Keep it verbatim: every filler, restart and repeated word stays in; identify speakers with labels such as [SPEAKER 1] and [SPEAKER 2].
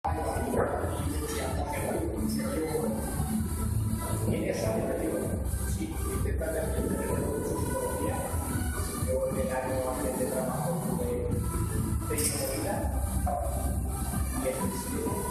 [SPEAKER 1] En esa área, digo, sí, intentar aprender psicología. Yo en el año de trabajo tuve de movilidad y el